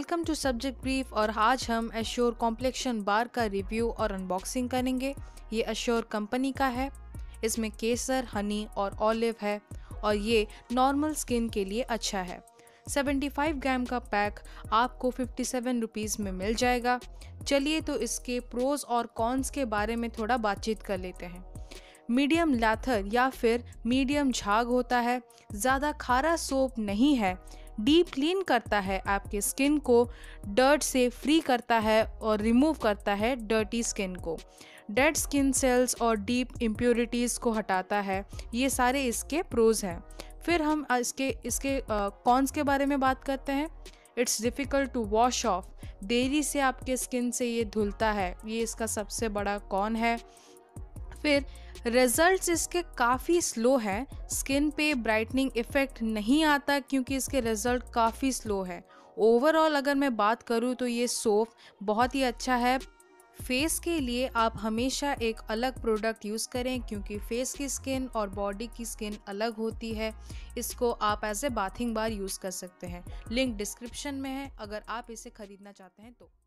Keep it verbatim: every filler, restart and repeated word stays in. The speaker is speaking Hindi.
Welcome to subject brief. और आज हम एश्योर कॉम्प्लेक्शन बार का रिव्यू और अनबॉक्सिंग करेंगे। ये एश्योर कंपनी का है। इसमें केसर, हनी और ऑलिव है और ये नॉर्मल स्किन के लिए अच्छा है। पचहत्तर ग्राम का पैक आपको सत्तावन रुपीस में मिल जाएगा। चलिए तो इसके प्रोज और कॉन्स के बारे में थोड़ा बातचीत कर लेते हैं। मीडियम लैथर या फिर मीडियम झाग होता है, ज़्यादा खारा सोप नहीं है, डीप क्लीन करता है, आपके स्किन को डर्ट से फ्री करता है और रिमूव करता है डर्टी स्किन को, डेड स्किन सेल्स और डीप इम्प्योरिटीज़ को हटाता है। ये सारे इसके प्रोज हैं। फिर हम इसके इसके कॉन्स के बारे में बात करते हैं। It's difficult to wash off, देरी से आपके स्किन से ये धुलता है, ये इसका सबसे बड़ा कॉन है। फिर रिजल्ट्स इसके काफ़ी स्लो हैं, स्किन पे ब्राइटनिंग इफ़ेक्ट नहीं आता क्योंकि इसके रिजल्ट काफ़ी स्लो है। ओवरऑल अगर मैं बात करूँ तो ये सोप बहुत ही अच्छा है। फेस के लिए आप हमेशा एक अलग प्रोडक्ट यूज़ करें क्योंकि फेस की स्किन और बॉडी की स्किन अलग होती है। इसको आप as a bathing bar use कर सकते हैं। लिंक डिस्क्रिप्शन में है अगर आप इसे ख़रीदना चाहते हैं तो।